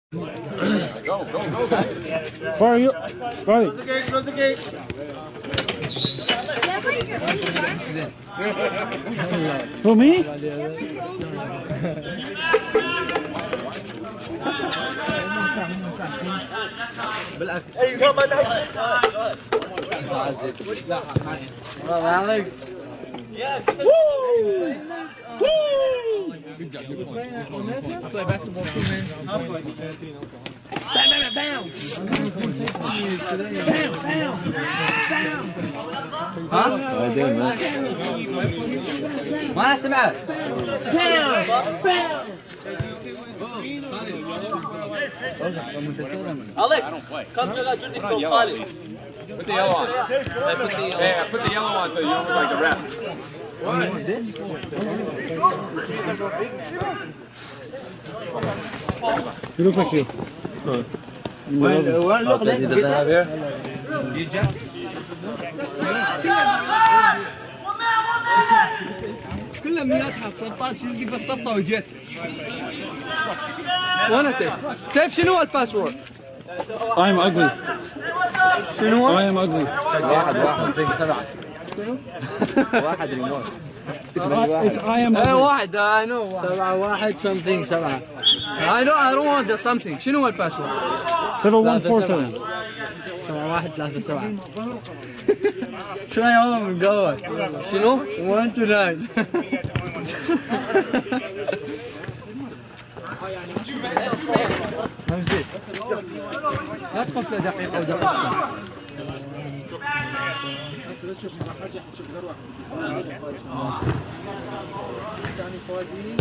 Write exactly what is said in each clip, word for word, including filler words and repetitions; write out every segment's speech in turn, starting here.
Go, go, go, guys. Fire you. Fire. Close the gate, close the gate. Who, me? Hey, you got my knife. Well, Alex. Yeah. Woo! Woo! Good job. Good point. Good point. I play basketball too, man. I'll play. Bam, bam, bam. Bam, bam. Bam. Huh? What are you doing, man? ما سمعت. Bam. Bam. Alex, come to the Jordi from college. Put the yellow on. Hey, put the yellow on so you don't look like the ref. You look like you. When, when look like he doesn't have hair? كلها مياتها صفطات تلقي في الصفطة وجيت. وانا سيف. سيف شنو الباسورد؟ I'm ugly. شنو؟ I am ugly. واحد واحد سبعة. واحد ريموت. It's I am ايه ugly. واحد I know. سبعة واحد something سبعة. I don't I don't want the something. شنو الباسورد؟ seven one four seven. سبعة واحد ثلاثة سبعة. شوي والله من جوا. شنو؟ one to nine. لا تقف له دقيقة ودقيقة. بس بس شوف راح ارجع نشوف ذروة. ثاني فادي.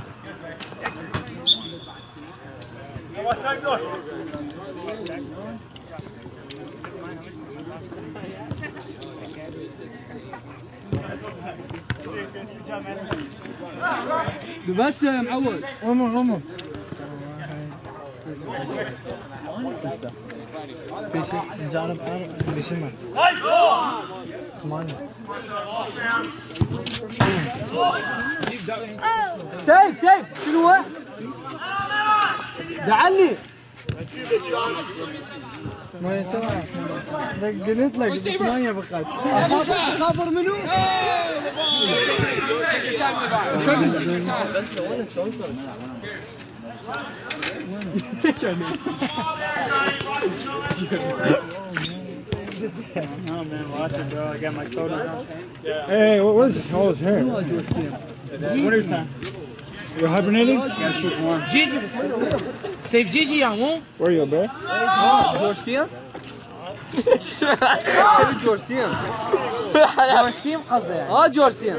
بس معود. عمر عمر. بيشي نجرب بيشي ما. ثمانية. سيف سيف شنو هو؟ دعلي. ما سبعة. قلت لك ثمانية فقط. خابر منو؟ Oh man, watch it, bro. I got my coat on. Hey, what, what is all his hair? Winter time. You hibernating? Gotta keep warm. جيجي سيف جيجي يا مو؟ Where are you, bear? جورجتين؟ جورجتين جورجتين قصده يعني اه جورجتين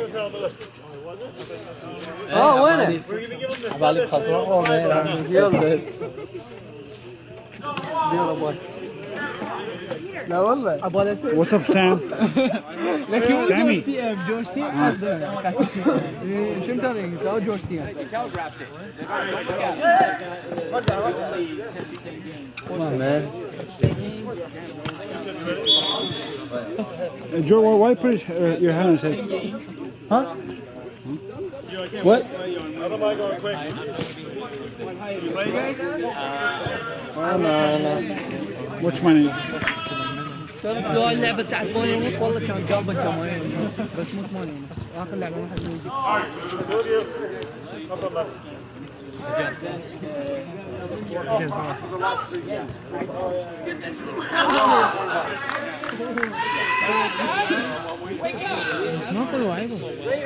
اه وينه؟ عبالي بخسرة. يلا يلا باي لا والله ابغى اسوي What's up, Sam? لكن Sammy. جورجتين جورجتين قصده شو مدري اه جورجتين Come on, man. Uh, Joe, why why put his, uh, your hand on his head? Huh? What? Oh, no, no. What's my name? تعرف لو اللعبة ساعة ثمانية ونص والله كان جابت ثمانية ونص بس مو ثمانية ونص آخر لعبة ما حد يجي ما طلعوا عيبه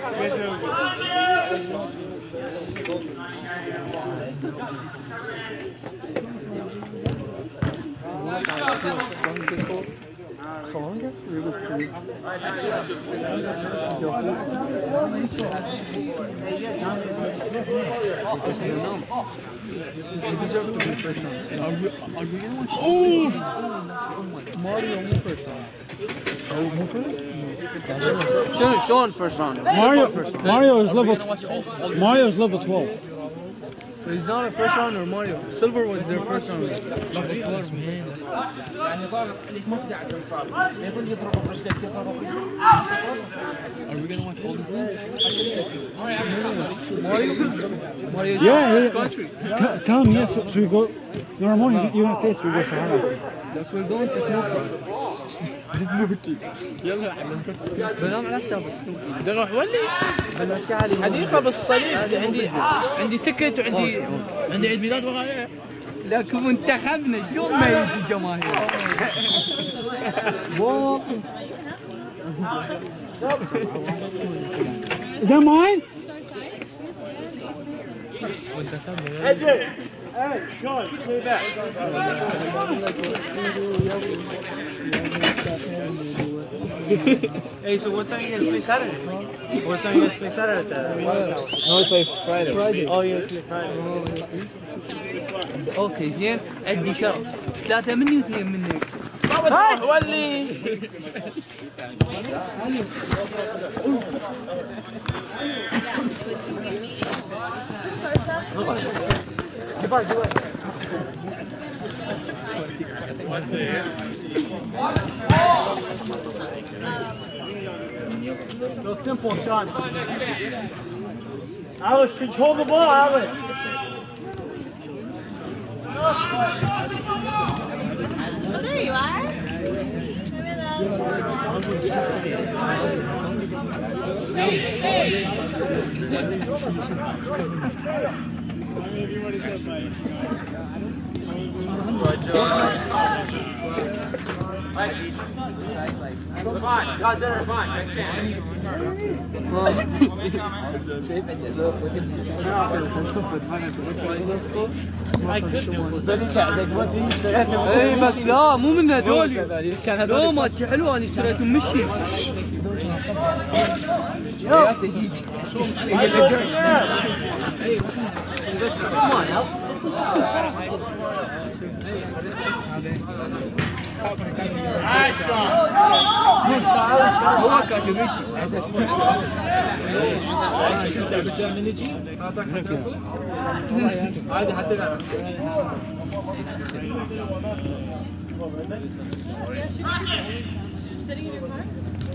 شنو شلون first round? Mario, Mario is level Mario is level twelve. So he's not a first rounder, Mario. Silver was their first rounder. Are we gonna watch all the games? Mario? Mario's Yeah, in yeah. this country. Tell, tell him yes. So we go. No more. You're gonna stay. So we go Sahara. Like we're going to Snoopy. يلا يا حبيبي بنام على حسابك ده روح ولي بنمشي علي حديقه بالصليب عندي عندي تكت وعندي عندي عيد ميلاد وغيره لكن منتخبنا شلون ما يجي جماهير Is that mine? Hey, Sean, play back. Hey, so what time you guys play Saturday? What time you guys play Saturday? No, we play Friday. Friday. Oh, you guys play Friday. اوكي زين عندي شرط ثلاثة مني واثنين منك روح ولي Real simple, Sean. Alex, control the ball, Alex. Oh, there you are. Fine, got dinner, fine, next chance. اي بس لا مو من هذول لا ما حلوه انا اشتريتهم مشي يا تجي هو كاتب يجي عادي حتى Sitting in your car?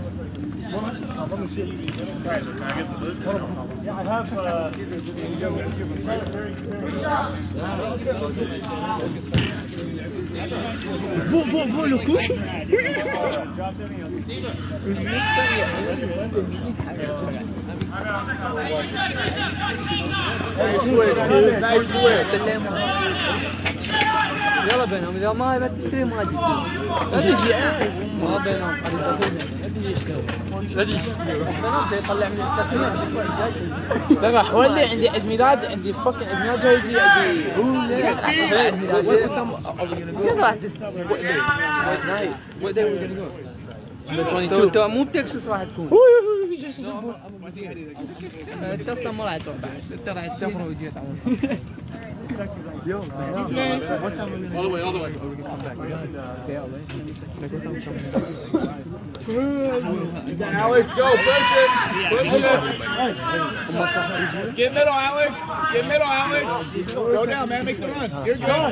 Yeah, I have. Uh, بو بو بو لو كوش يلا بينهم اذا ما ما تشتري ما تجي لا تجي ما بينهم لا تجي اشتري لا تجي بينهم يطلع من التسميه ده روح ولي عندي عيد ميلاد عندي فك عيد ميلاد جاي لي عندي انت مو بتكسس راح تكون انت اصلا ما راح تروح بعد انت راح تسافر وتجي تعود All the way, all the way. Alex, go, push it, push it. Get middle, Alex. Get middle, Alex. Go down, man, make the run. You're good.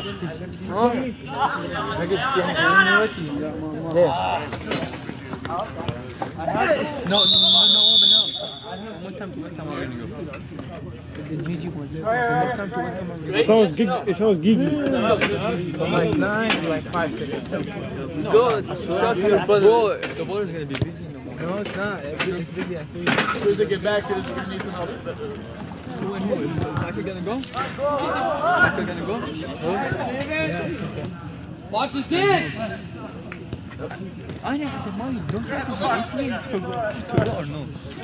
No, no, no, no, no. One time to one time we're gonna go. The G G was there. One time to one time we're gonna It shows Gigi. It shows Gigi. go. Like nine, like five seconds. Good. Start your brother. The ball is gonna be busy no more. No, it's not. Everything's busy. I think. As soon as they get back, they're gonna need some help. Who and who? Is Michael gonna go? Michael gonna go? Watch his dance! I never said mine. Don't have to be eighteen to go to go or no.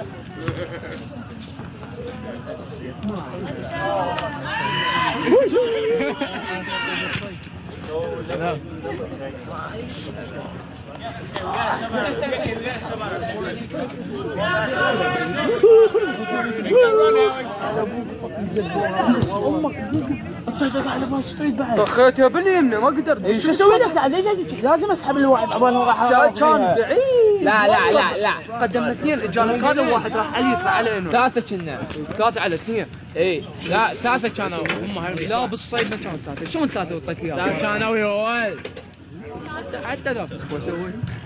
طخيت يا باليمنى ما قدرت شو اسوي لك؟ ليش لازم اسحب الواعي عقبال ما راح كان بعيد لا لا لا لا قدمنا اثنين اجانا هذا واحد راح على اليسرى على هنا ثلاثة كنا ثلاثة على اثنين اي لا ثلاثة كانوا هم هاي لا بالصيد ما كانوا ثلاثة شلون ثلاثة وطيت اياهم؟ ثلاثة كانوا يا ولد حتى لا شو اسوي؟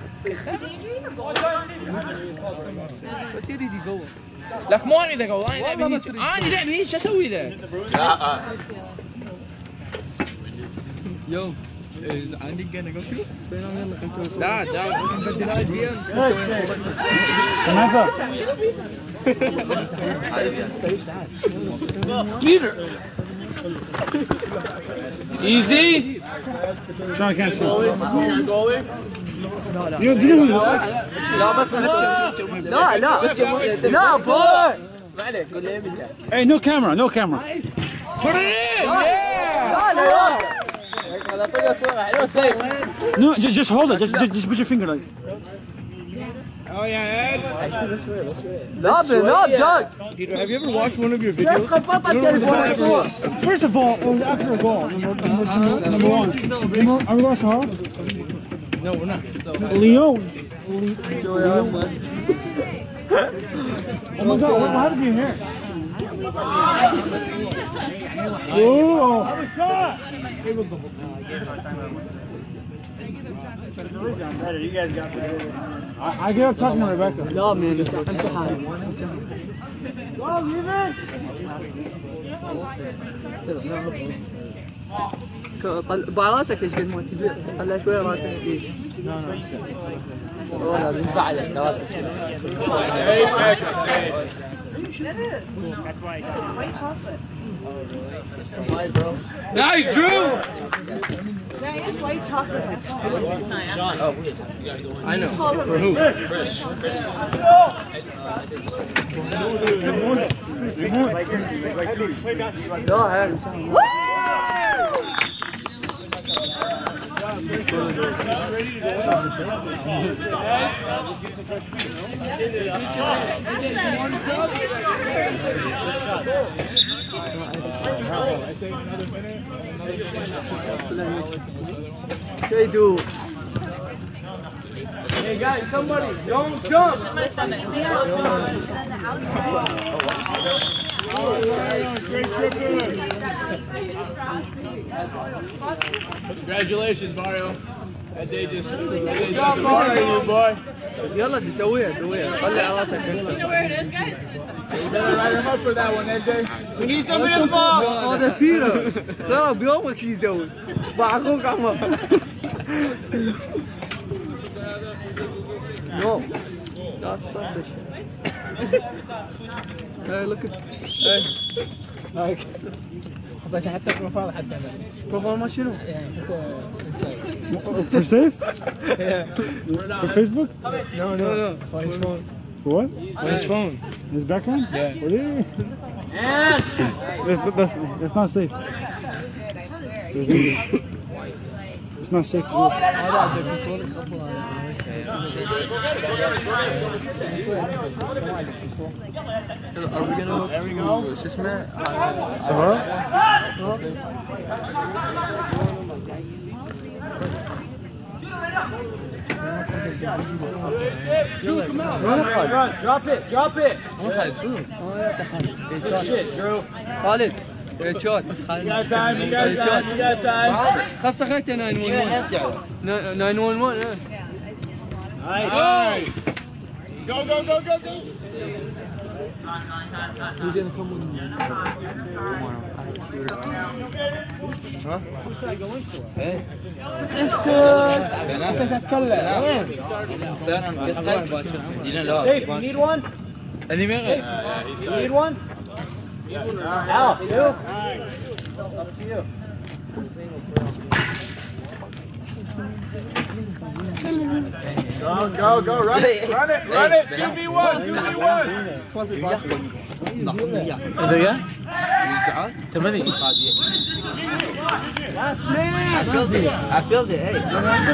بس يريد يقول لك ما اريد اقول انا لعبي انا لعبي شو اسوي ذا؟ لا يو عندي جن اقول شو؟ لا لا بدل اي بي ام Peter easy Sean can't shoot. You do you know? لا بس لا لا بس لا بوي ما عليك قول لي بالله Hey, no camera, no camera. Put it in! لا لا هذا طلع صورة حلوة سيف. No, just just hold it. Just just, just put your finger like. Oh yeah, Ed. لا لا Doug. Have you ever watched one of your videos? First of all, it was after a goal. Number, number, number one. Are we going to Sahara? No, we're not. Leo. Leo. Oh my God! What happened to your hair? Oh! You guys got better. I, I get up talking to Rebecca. لا من امسح هذا. طلع راسك ايش قد ما تزيد طلع شويه راسك ايد والله لازم بعدك راسك Nice, Drew. That is white chocolate. Sean, oh, wait. I know. For who? Chris. Chris. لا هذا They do. Hey guys, somebody, don't jump. Congratulations, Mario. That day just they got the party, you boy. يلا دي سويها سويها طلع راسك. You know where it is, guys? You better write him up for that one, N J. We need somebody to fall. هذا بيرو ترى بيومك شي يسوي مع اخوك عمر. No, that's not the shit. Hey, look at. Hey. Like. حطيت حتى بروفايل حتى بروفايل ما شنو؟ For safe? Yeah. For Facebook? No, no, no. For his phone. For what? For his phone. His background? Yeah. Really? That's, that's, that's not safe. It's not safe to do. Are we gonna look? There we go. شو اسمه؟ Sahara? Run, drop it, drop it. Good shit, Drew. خالد شوت You got time, you got time, you got time. خاصة خيته ناين ون ون ناين ون ون Nice. Go, go, go, go, go. Safe, you need one? اللي مغرب. You need one? Al, you? Up to you. Go, go, go, run it, run it, run it. two v one, two v one. إذا يا؟ ثمانية. Last man! I felt it. I felt it. Hey.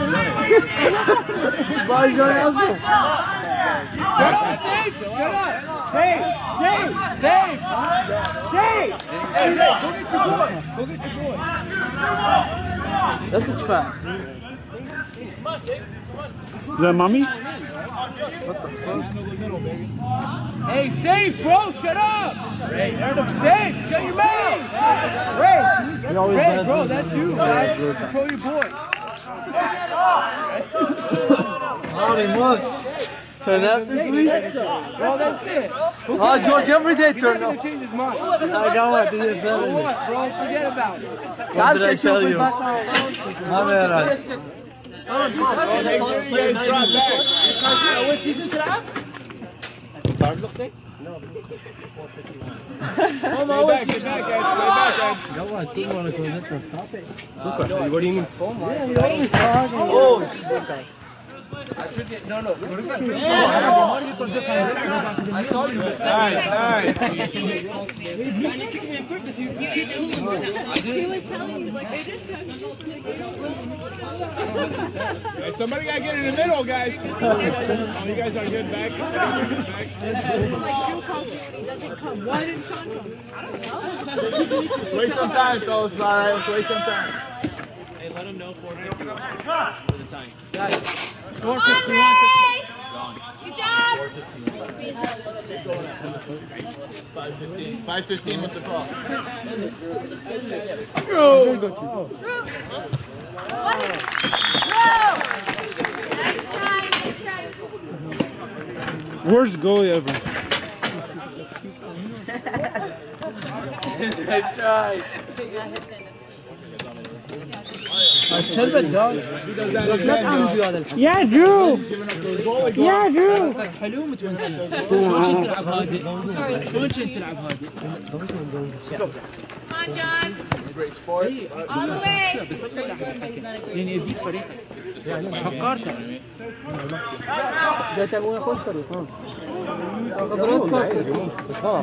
باي جاي اصلا Safe! Safe! Safe! Safe! Hey, go get your boy! Go get your boy! لا تدفع Is that mommy? Hey, safe, bro. Shut up. Safe. Shut your mouth. Ray. Ray, bro, that's you, right? Control your boy. Turn up this week? Bro, that's it. Oh, George, every day turn up. Change his mind. I got what? This is For what, bro? Forget about it. What did I tell you? My bad. Make sure you guys drop back. أول سيزون تلعب؟ تعرف لقطة؟ Get back, get back, guys. Get back, guys. What do you mean? I should get, no, no. I saw you. Nice, nice. He was telling you, like, I just Hey, somebody got to get in the middle, guys. Oh, you guys are good back. Back. Why didn't Sean come? Let's waste some time, fellas. All right, let's waste some time. Hey, let them know for the time. Come on, Ray! Good job! five fifteen. five fifteen was the call. True! Nice try, nice try. Worst goalie ever. Nice try. الشلبة داون. Yeah, Drew. Yeah, Drew. حلو متونسين. شلون كنت تلعب هادي؟ شلون كنت تلعب هادي؟ Come on, John. Great sport. All the way. يعني يزيد فريقك. فكرت. جاي تبغى ياخذ فريق ها. بس ها.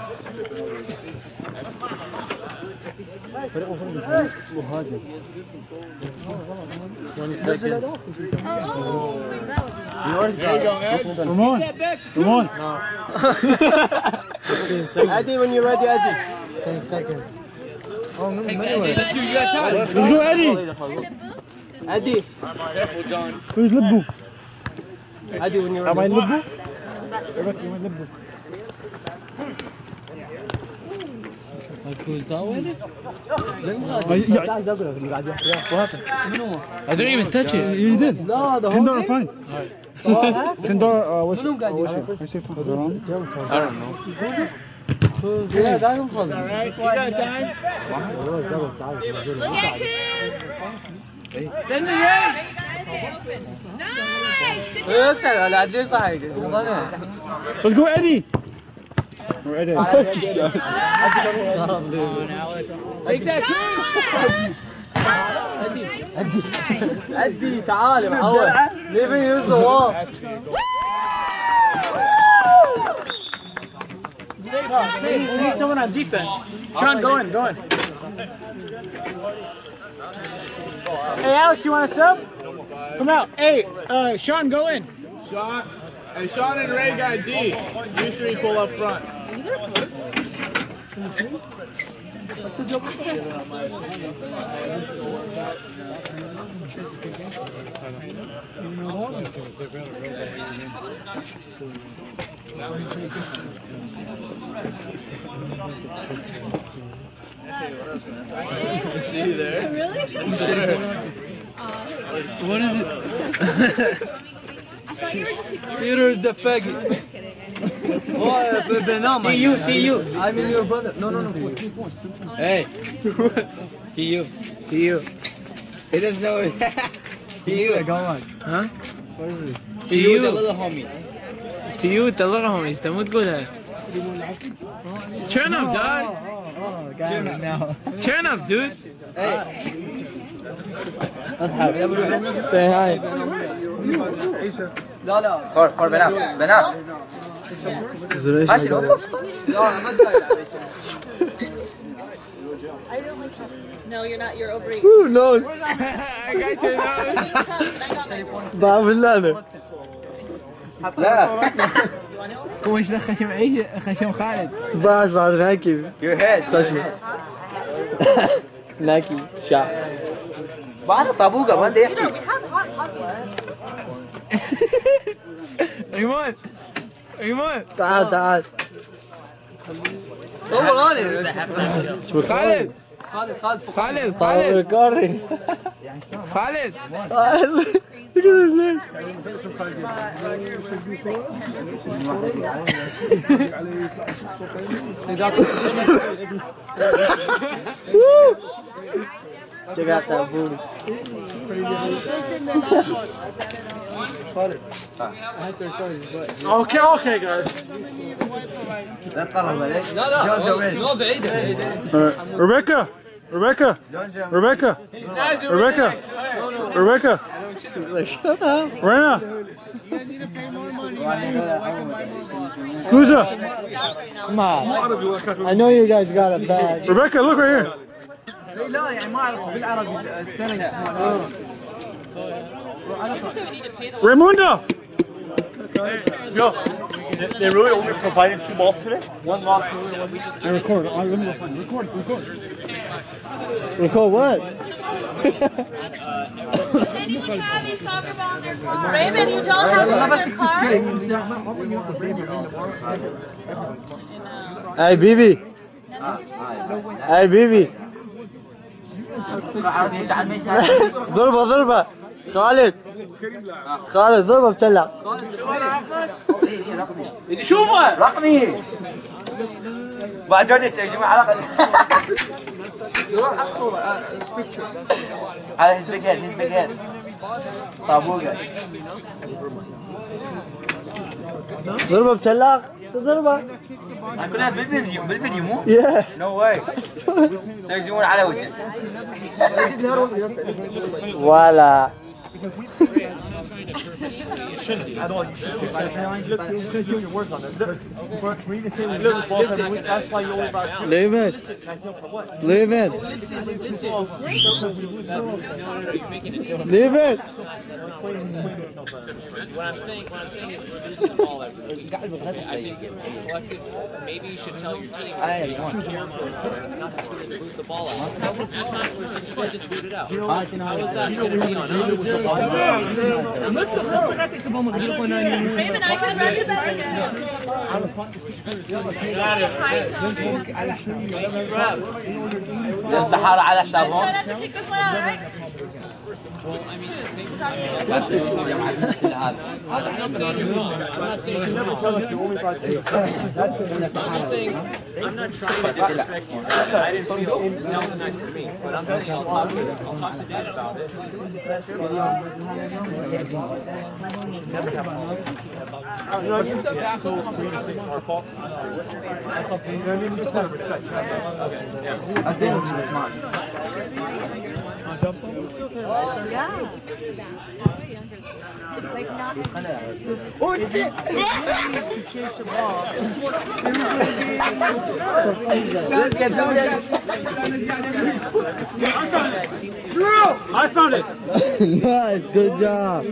فريق مهاجم. twenty seconds. There you go, Ed. Come on. Come on. fifteen seconds. Eddie, when you're ready, Eddie. ten seconds. Oh, no, That's you. You got time. Let's go, Eddie. Eddie. Careful, John. Who's Libbu? Eddie, when you're Am I ready. Libbu? Libbu. Who's that one? I don't even touch it. You did. No, the Ten whole dollar thing. fine. Ten dollar. Uh, what's your? قاعد What's your? What's your phone? I don't know. لا دائما خاص. All right, you got time? Look at Kuz. Send the ring. Nice. Good job. يسعد على عاد ليش ضحك؟ Let's go, Eddie. We're Eddie. Take that, Kuz. عدي تعال يا معود. Leaving you the wall. We need someone on defense. Sean, go in, go in. Hey, Alex, you want to sub? Come out. Hey, uh, Sean, go in. Sean. Hey, Sean and Ray got D. You three pull up front. I see you there. Really? What is it? I thought you were just like, Peter is the faggot. just kidding. Oh, في بنام. T U T U. I mean your brother. No, no, no. Hey. T U. T U. He doesn't know it. T U. Go on. Huh? What is it? T U, the little homies. T U, the little homies. انت مو تقولها. Turn up, dog. Oh, got it now. Turn up, dude. Say hi. لا لا. خور خور بنام بنام ماشي نوقف No, you're not. You're over. Who knows? I got your nose. بعمل لا لا. لا هو ايش دخل خشم اي خشم خالد؟ بعد صار ناكي. your head خشم. ناكي شعر. بعد طابوقة ما بدي يحكي We have hot coffee. ايمن ايمن تعال تعال صور انا خالد خالد خالد خالد خالد ريكوردينج خالد Look at his neck. Check out that booty. Okay, okay, guys. لا تقرب عليك. لا لا لا بعيدة بعيدة. Rebecca, Rebecca, Rebecca, Rebecca, Rebecca. Rena. Kuza. Come on. I know you guys got a bag. Rebecca, look right here. لا يعني ما أعرف بالعربي السنة. Raimundo. Yo, they, they really only provided two balls today? One loss. I record. Oh, let me go find. Record. Record. Record what? Does anyone have a soccer ball in their car? Raymond, you don't have one in your car? Hey, Bibi. Hey, Bibi. ضربة ضربة. خالد. خالد ضربة بتلع. شوفه. رقمي. بعد جوني يا جماعة حلقة. روح الصورة picture. على his big head, his big head. طابوقة. ضربة بتلع. ضربة. كلها بالفيديو بالفيديو مو؟ Yeah. No way. سيزون على وجهه. ولا. At all, you should keep by the line. Look, because you your words on it. For me to say we lose the ball every week, that's why you only about two. Leave it. Leave it. Leave it. What I'm saying, what I'm saying is we're losing the ball every week. I think if we collected, maybe you should tell your team not to boot the ball out. At times we're just, we're just boot it out. How is that going to be on us? Raymond, I can run to the السحارة على حسابهم. Try not to kick this one out, right? Well, I mean, I'm not saying you're wrong. I'm not saying you're wrong. I'm just saying I'm not trying to disrespect you. I didn't feel that was nice for me, but I'm saying I'll talk to I'll talk to Dan about it. Never have a our fault. I think it's smart. Yeah. Like not. Oh shit! Let's get to it. I found it. Nice, good job.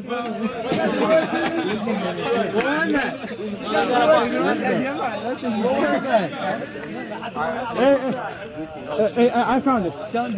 Hey, hey, hey, I found it.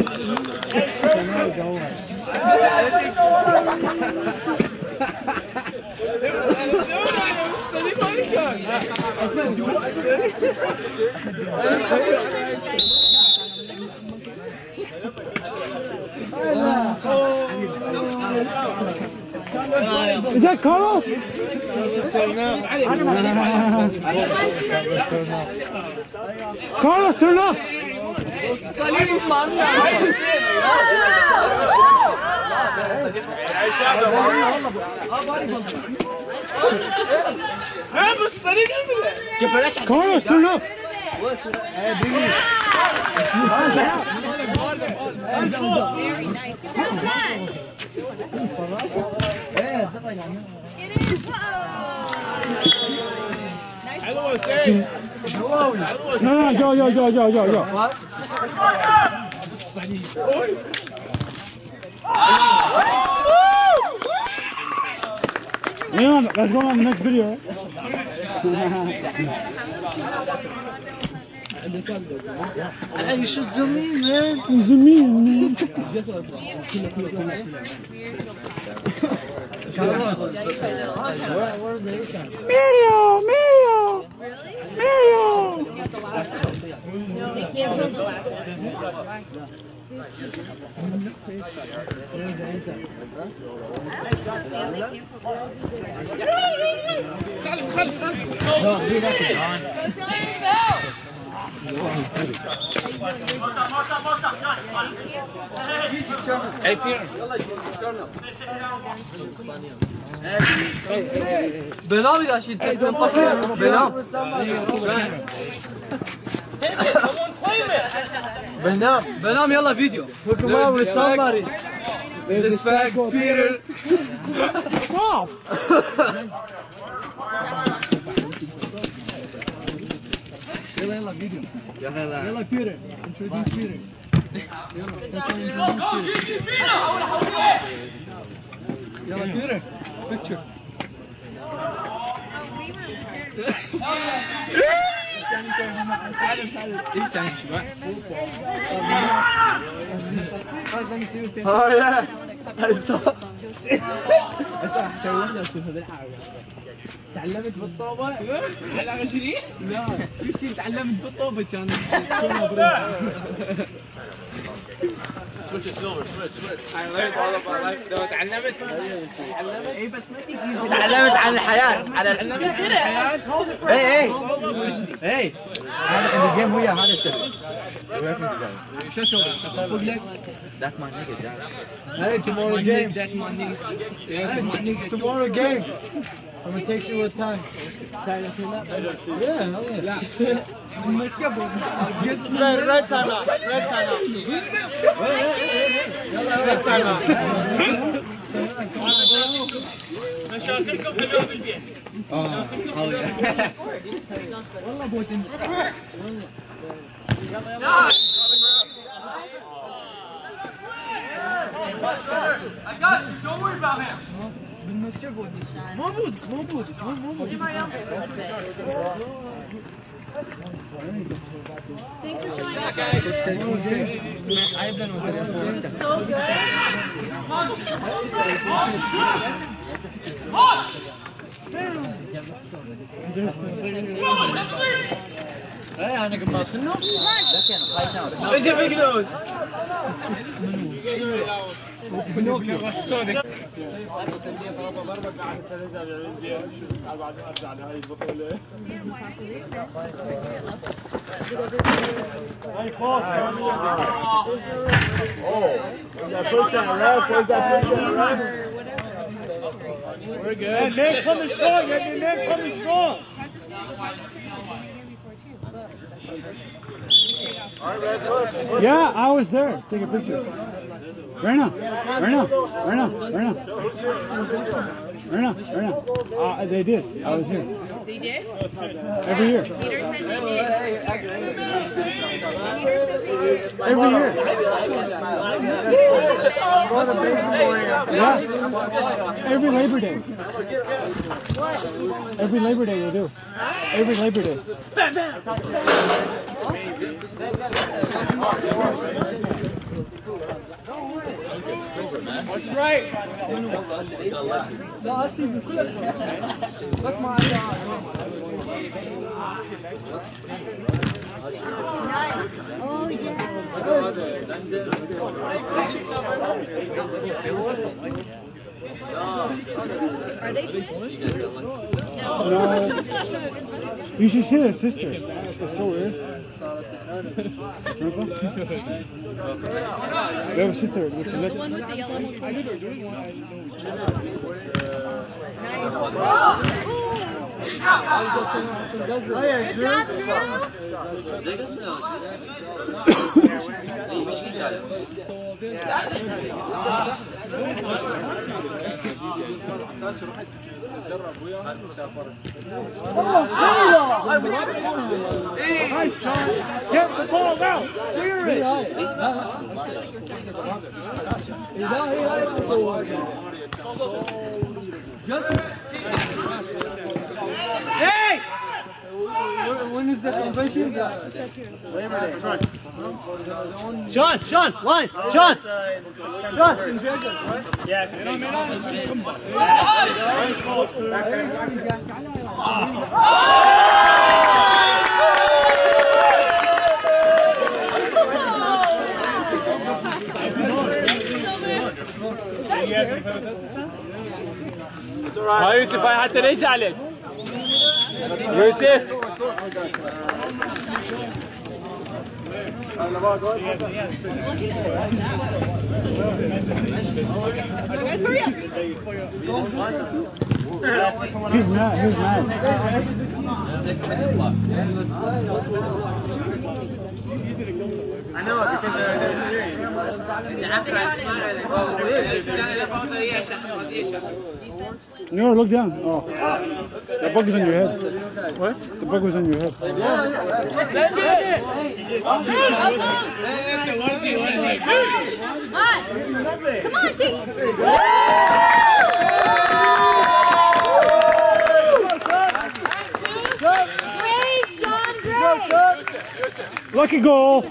Is that Carlos? Carlos, turn up! Carlos, turn up! No, no, yo, yo, yo, yo, yo, yo. What? Leon, let's go on the next video. Hey, you should zoom in, man. Zoom in, man. Mario, Mario, Mario. They canceled the last one. بنام إذا شيء تنطفي بنام بنام بنام يلا فيديو There's somebody. This fag Peter Stop. يلا يلا فيديو يلا يلا Peter introduce Peter يلا Peter picture Oh yeah. I saw. تعلمت بالطوبة؟ على عشرين؟ لا يمكن تعلمت بالطوبة كانت Switch to silver, switch, switch. I learned all of my life. No, تعلمت تعلمت اي بس ما تجي تعلمت عن الحياة على اي اي اي هذا عند الجيم ويا هذا السبب. شو اسوي؟ اصفق لك؟ That's my nigga, Jack. Hey, tomorrow game. That's my nigga. Tomorrow game. I'm gonna take you with time. Sign up for that? Yeah, hell yeah. لا Red, red time out. Red time out. Red time out. مشاكلكم حلوة بالبيت. والله بوتن I got you. Don't worry about him. موجود موجود موجود Thanks for showing up, guys. So good. ايه انا قبل ما ادخل ايش فيك ذوز؟ We're good. Nick coming strong. Nick coming strong. Yeah, I was there. Take a picture. Right now. Right now. Right now. Right now. Right now. Right now. Uh, they did. I was here. They did? Every year. Peter said they did. Every year. Yeah. Every Labor Day. Every Labor Day they do. Every Labor Day. What's right? لا السيزون كله بس ما Oh yeah. Are they twins? No. You should see their sister. It's so weird. Remember? They have a sister. Which is like, The one with the yellow Good job, Drew. Get the ball out. Serious. Hey! when is the convention? Labor Day. Sean, Sean, line, Sean. Sean. Yes. ها يوسف هاي حتى ليش عليك يوسف He's mad, he's mad. I know because they're, they're serious. No, look down. Oh. The bug is on your head. What? The bug was on your head. Come on, Jake. Grace, John, Grace. Lucky goal.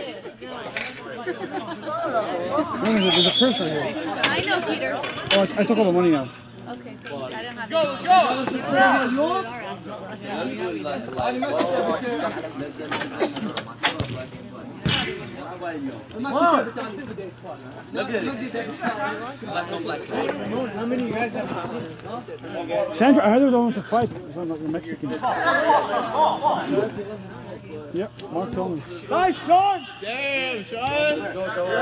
There's a purse right here. I know, Peter. Oh, I, I took all the money now. Okay, cool. I don't have Go, let's go. How many you guys have? Sandra, I heard they don't want to fight. Some like the Mexicans. Yep, Mark told me. Nice, Sean! Damn, Sean! I'm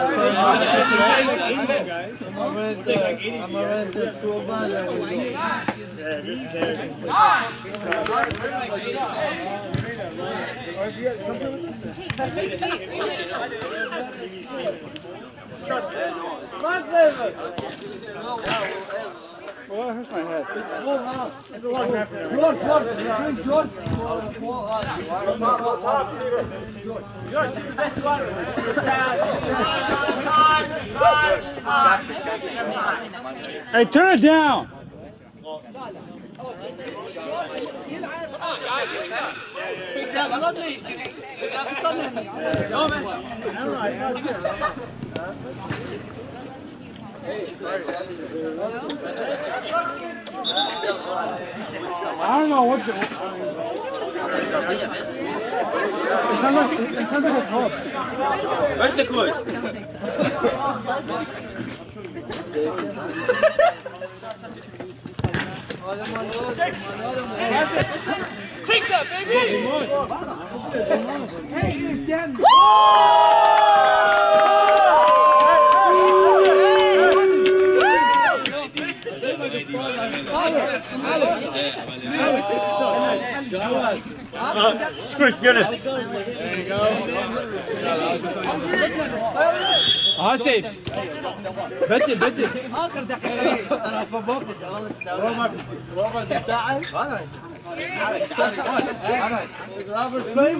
gonna rent this school bus. Yeah, this is there. Trust me. Well, that hurts my head. It's a long time for them. George, George, George, George. Hey, turn it down. I don't know what the... It sounds like, it sounds like a club. Where's the code? Take that, baby! Get it. There you go. آسف بدل بدل اخر دقيقه انا فبوكس روبرت روبرت بتاعي انا روبرت بلاي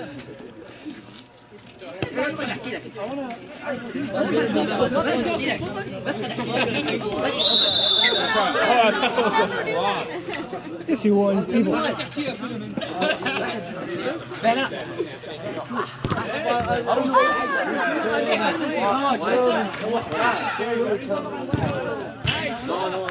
Yes, he was. Evil. No, no, no.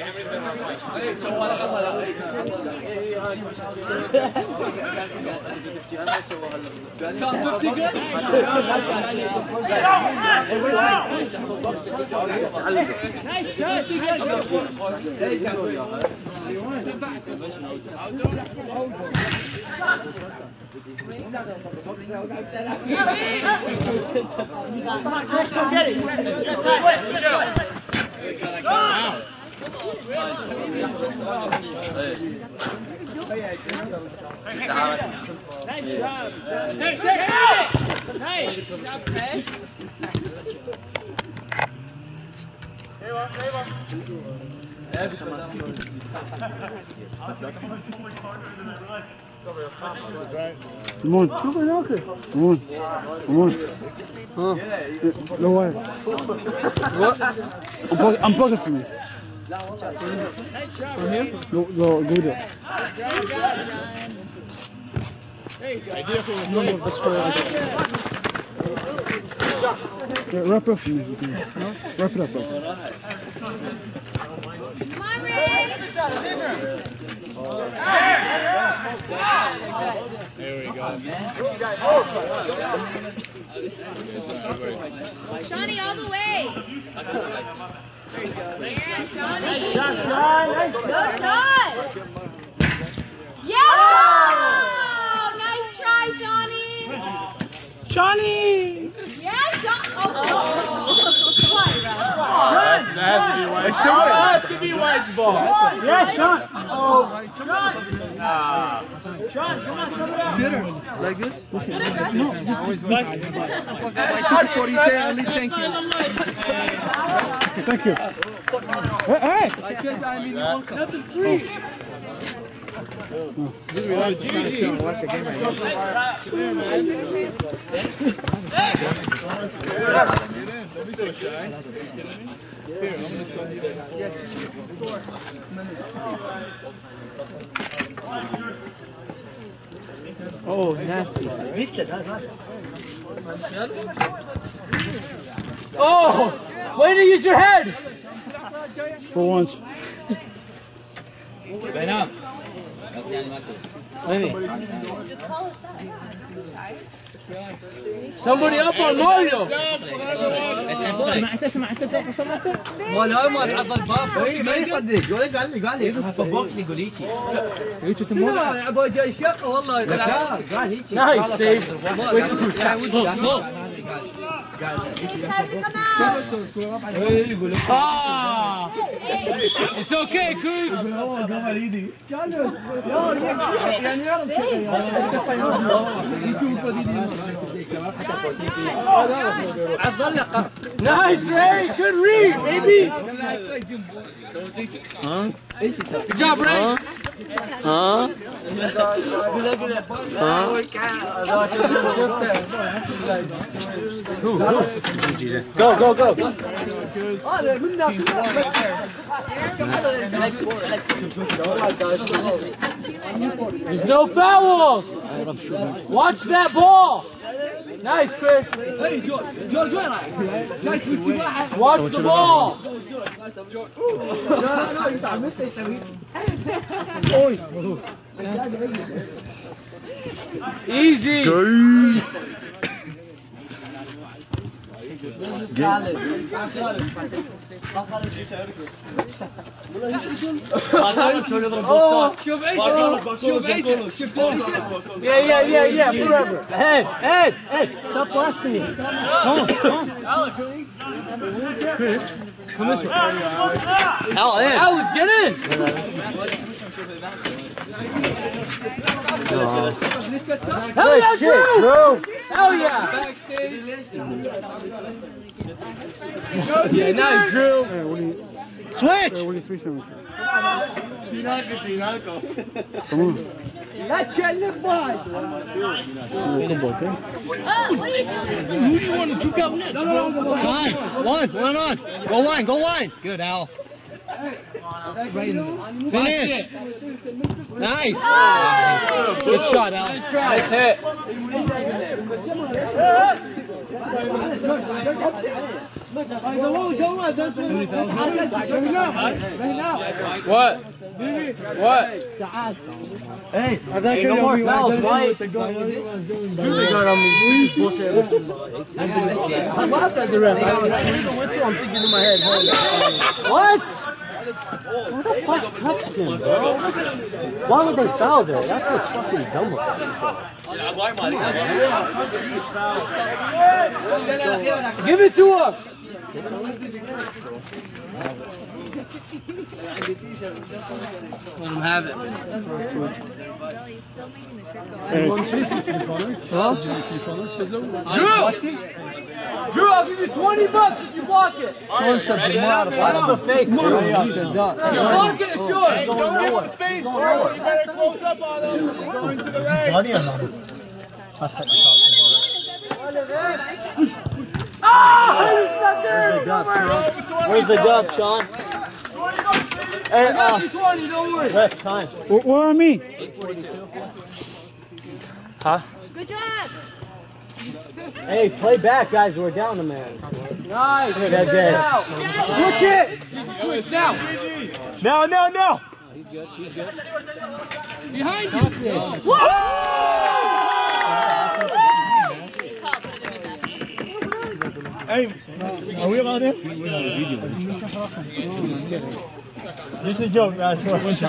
Come on. Come on. Come on. Come on. Huh? No way. What? Unplug, unplug it for me. From him? Go, go, go there. Yeah, wrap it up. Wrap it up, bro. Come on, Ray. There we go. Shawnee, all the way. Yeah, Shawnee. Go, Sean. Yeah! Nice try, Shawnee. Shawnee! Yeah, Sean. Oh, That has to be White. That has to be White's ball. Yeah, Sean. Oh, Sean. Sean, come on, sum it up. Like this? No, just That's hard for you. Say at least thank you. Thank you. Hey, hey! I said I mean welcome. Nothing free. Oh. Watch the game right Don't be so shy. Here, I'm gonna show you that. Oh, nasty. Oh! Way to use your head! For once. Somebody up on Mario! سمعت سمعت سمعت ولا ما العض الباب ما يصدق ولا قال لي قال لي فبوكس يقول هيجي لا ابغى جاي شقه والله لا قال هيجي نايس سيف اه اتس اوكي كروز هو قبل ايدي يعني يعرف عضلق نايس ري جود ريد بيبي ها good job Ray ها Go, go, go. There's no fouls. Watch that ball. Nice, Chris. Hey, George. George, watch the ball. Easy. شوف عيسى شوف عيسى شفت عيسى yeah yeah yeah yeah forever Ed, Ed, Ed, stop blasting me. Come on, come on. Chris, come this way. Al, in. Alex, get in. Hell yeah, Drew! Drew. Hell yeah! Backstage. Yeah, nice, Drew. Switch. What are you three seven? Come on. Let's check the boy. Good boy, okay? Who do you want to juke out next? Time. One, one on. Go line, go line. Good, Al. Finish. Nice. Good shot, Al. Nice try. Nice hit. What? What? Hey, hey, no more fouls, right? I laughed at the ref. I was legal whistle. I'm thinking in my head. What? Who the fuck touched him, bro? Why would they foul there? That's what's fucking dumb about this stuff. Give it to her. Let him have it. Drew! Drew, I'll give you twenty bucks if you block it. Watch the fake, Drew. If you block it, it's yours. Don't give him space, bro. You better close up on him. He's going to the ring. Where's the dub, Sean? Hey, I got you twenty, don't worry. Ref, time. Where are me? Huh? Good job. Hey, play back, guys. We're down a man. Nice. Good, that's good. Switch it. Switch now. No, no, no. He's good. He's good. Behind you. Whoa! Hey, are we allowed in? This is a joke, guys.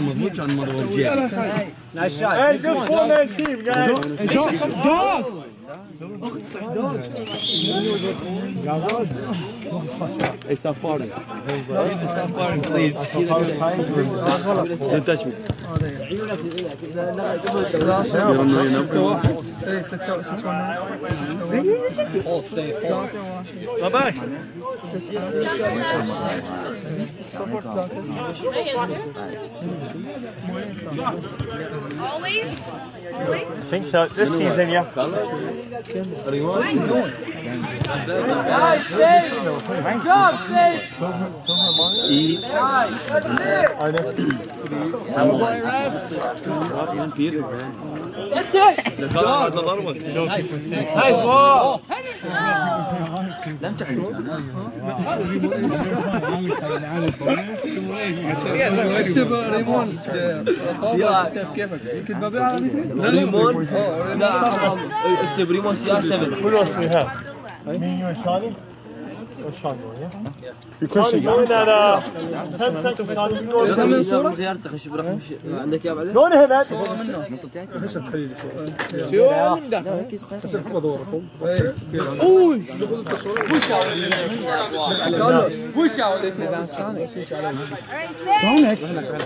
Nice shot. Hey, good four-man team, guys. Hey, dog! Dog! Hey, stop farting. Stop farting, please. Don't touch me. Bye-bye. Always? I think so. This season, yeah. Nice, Steve. Good job, Steve. Nice. That's it. Nice ball. لم تعلم اكتب ريمون سيارة كيفك اكتب بالعربي ريمون لا اكتب ريمون سيارة سبعة. Who else we have? Me, you, and Shawnee? Or Shawnee, yeah? Shawnee, go in that uh, ten seconds, Shawnee. You go in there. غيرت خش برقم عندك يا بعدين Go in here, man. شو من ده اوه وش وش Sonics.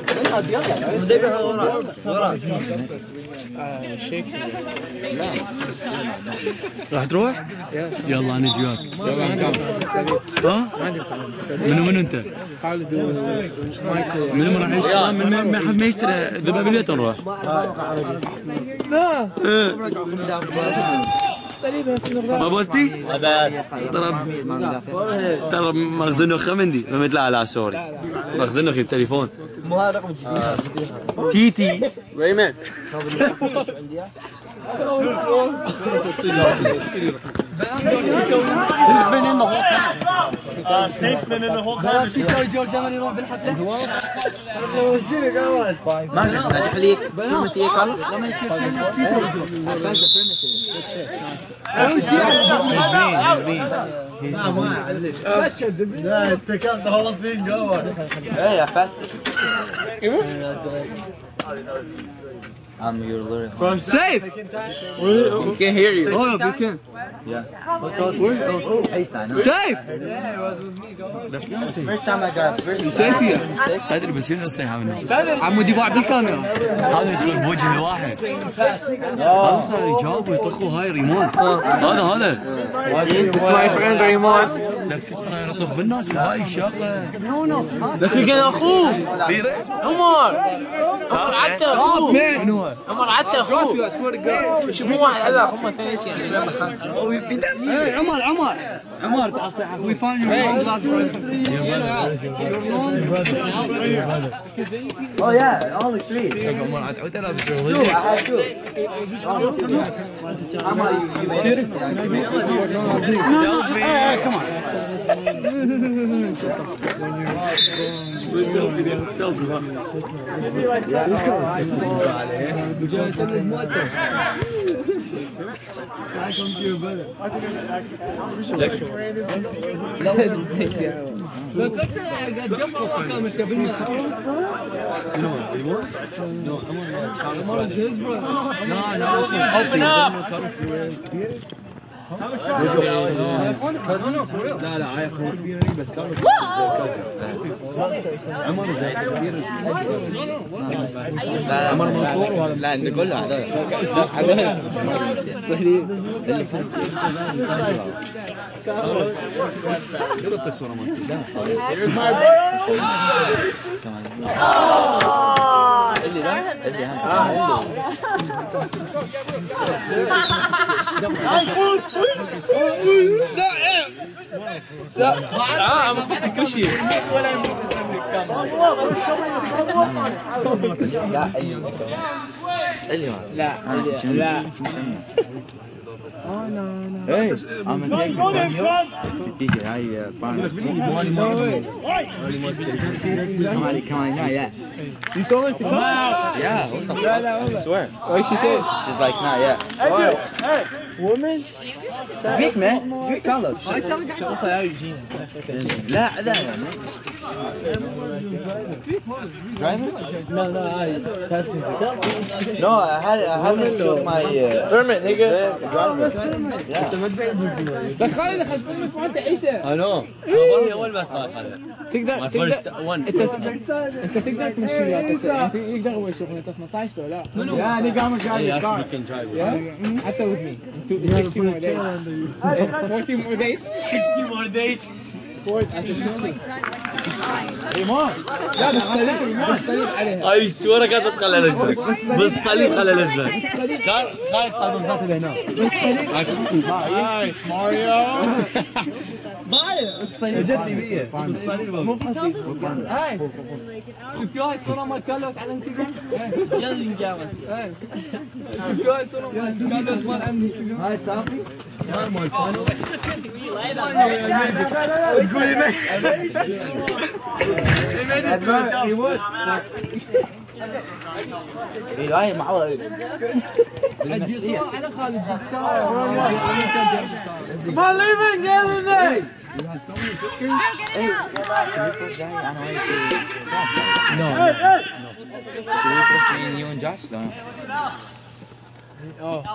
راح تروح؟ يلا انا جواك. ها؟ منو منو انت؟ خالد ومايكل منو راح يشتري؟ من ما حد ما يشتري ذبابيلية نروح. لا ما بوستي؟ ترى ترى مخزنه خمندي ما يطلع على سوري. مخزنه في التليفون. مو هذا رقم تيتي ريمان. Who's been in the whole time? Uh, Snake's been in the whole time. يسوي جورج لما يروح بالحفلة؟ ما قلت نجح ليك كلمة ايه قال؟ لما يصير Yeah, take out the whole thing going. Hey, I passed it. I'm your lawyer. From safe. We can't hear you. Oh, we can. Yeah. Safe. First time I got first. Safe here. تدري بس شنو الصيحة منه؟ عمودي باع بالكاميرا. هذا يصير بوجه واحد. هذا صار يجاوب ويطخوا هاي ريمون. هذا هذا. اسمعي فريند ريمون. صاير يطخ بالناس وهاي الشاقة. ذاك كان اخوه. عمر. عمر عدى اخوه. عمر عدى اخوه. شوف مو واحد هذا هم اثنين يعني. عمر عمر عمر تعال صيحة. We found your Oh yeah, only three. Two, I have two. Selfie. Come on. Open up. لا لا هاي اخوه كبير بس كانوا عمر زي كبير. لا عمر منصور وهذا لا نقول له هذا الصهري اللي فات قلت صوره ما اللي لا اللي لا لا ما في كل شيء ولا يمكن الكاميرا لا لا Oh no no. Hey, I'm gonna take Go it there, from Sean. you. D J, I uh, found it. Come on, come on, not yet. You told her to come out. Yeah, what the fuck? I swear. What she said? She's like, not yet. Hey, dude. Hey. Woman? Vic, man. Vic, Carlos. شوفها يا يوجين. لا لا لا. Driver? No no I passenger. No, I had I haven't took my uh, permit nigga. driver. دخلني دخلت permit وانت عيسى. I know. أول أول ما صار هذا. تقدر My first one. انت انت تقدر تمشي وياه يقدر هو يسوق انت اثني عشر ولا لا؟ يعني قام جاي الكار. حتى with me. sixty more days. forty more days. sixty more days. لا بالصليب بالصليب عليها. أي سوورة كانت بس خلى الأزرق. بالصليب خلى الأزرق. كان كان قادم ذاته لهنا. بالصليب. نايس ماريو. بالصليب جدي بيه. بالصليب مو بحصيل. هاي. شفتوا هاي الصورة مال كارلوس على انستغرام؟ يلا نجاوب. شفتوا هاي الصورة مال كارلوس مال انستغرام؟ هاي صافي. مال مال فانو. تقول لي مين؟ هاي معه. عندي صورة على خالد بالشارع. Come on, leave it, get in there. No. Hey, hey. Should we trust me and you and Josh? No. Oh.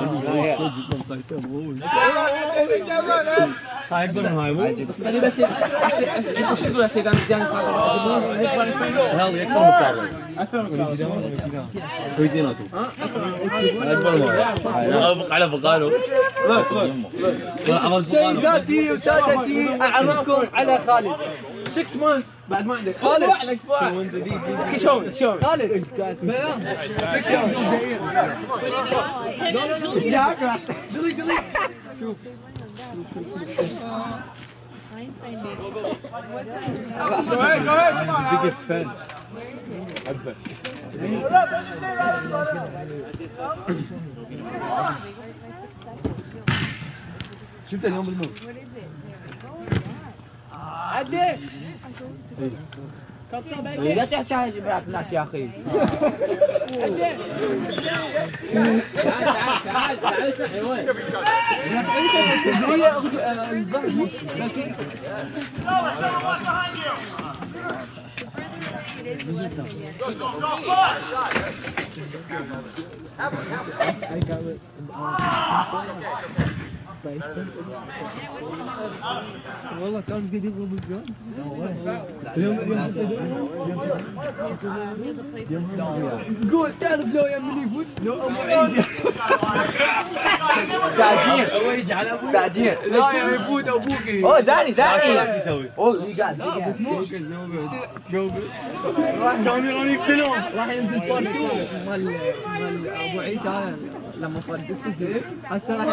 هاي يكون هاي مو. بس انا بس ايش تقول يا سيد انا جاني هذا يكثر مكرر. اكثر من ويديناتو. أكبر مرة. على بقاله. سيداتي وسادتي اعرفكم على خالد. six months بعد ما عندك خالد. شلون شلون خالد. لا لا لا. دلي دلي. شوف. Go ahead, go ahead, come on. biggest fan. أكبر. شفت اليوم بالنور. عدي. لا تحكي على جبرات الناس يا اخي. تعال تعال تعال تعال صحي وين؟ والله كان قاعد يبغى بالجون. قول تعرف لو يمني يفوت لو ابو عيسى تعجير هو يجي على ابوك تعجير لا يا يفوت ابوك اوه داني داني ايش يسوي؟ اوه اللي قاعد راح كانوا يقتلون راح ينزل بارت مال مال ابو عيسى هذا لما فات بالسجن هسه راح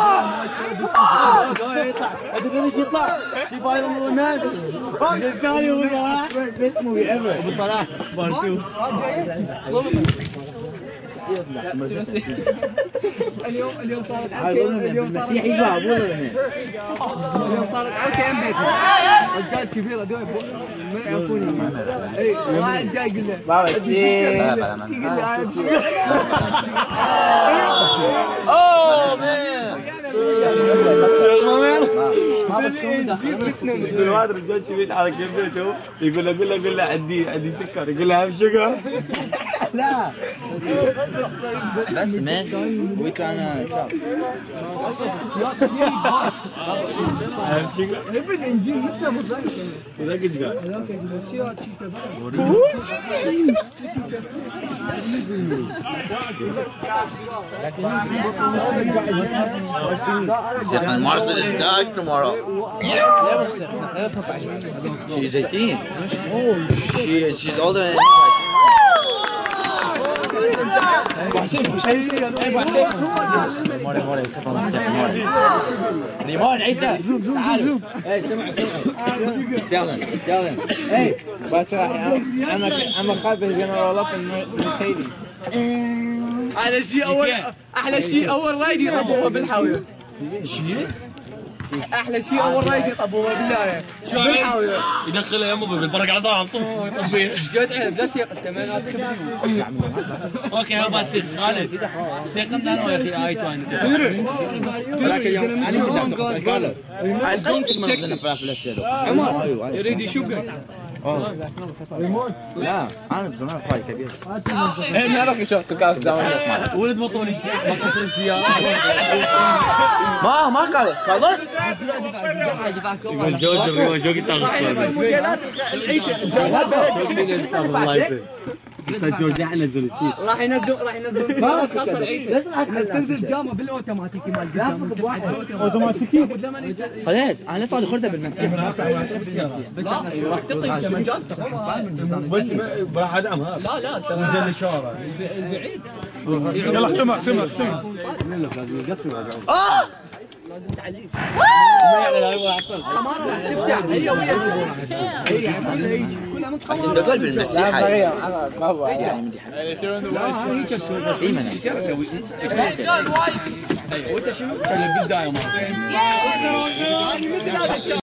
يطلع تدري ايش يطلع؟ شي فاينل مان الثاني هو صلاح بيست موفي ايفر ابو صلاح بارت اثنين اليوم اليوم صارت اليوم المسيح يجوا ابوه اليوم صارت اوكي ام بيت رجال كبير هذول ما يعرفوني اي واحد جاي يقول له بابا سي اوه مان يقول واحد رجال كبير على كبيته يقول له قول له قول له عندي عندي سكر يقول له اهم شجر لا بس مان وي كان اهم شجر ابن انجيل مثل مضايق وذاك ايش قال؟ هذاك الاشياء Stefan Marcel is back tomorrow. She's eighteen. She she's older than ريمون عيسى زوم زوم زوم زوم اي سمع سمع يلا اي بس I'm a I'm a خالد general up in Mercedes احلى شيء اول احلى شيء اول رايد يطبوها بالحاويه. احلى شيء اول رايد يطبوها بالله. بالحاويه يدخلها يمه بالبركه على صاحب طوه يطبيها. ايش قد عيب لا سيق الثمانينات خبري. اوكي هو باتس خالد سيقنا انا يا اخي اي توين ولكن يوم عمر يريد يشقك. لا انا بزمان فايت كبير. ايه نعرف شفت كاس زمان. ولد مطولي مقصر السياره ما ما قال خلاص الجوز هو شو قلت الله يسلمك جورج احنا نزل السيت راح ينزل راح ينزل خاصه العيسى تنزل جامه بالاوتوماتيكي مال قدام اوتوماتيكي خليت انا فاضي خرده بالمسيح راح تطي دمجات راح ادعمها لا لا نزل الاشاره بعيد يلا اختمها اختمها اختمها. اه لازم تعليق ما يعني لا هو عطل تفتح هي ويا هي كلها متخوره انت قلب المسيح هاي لا هيك السوق ايمن وانت شنو؟ شغل البيتزا يا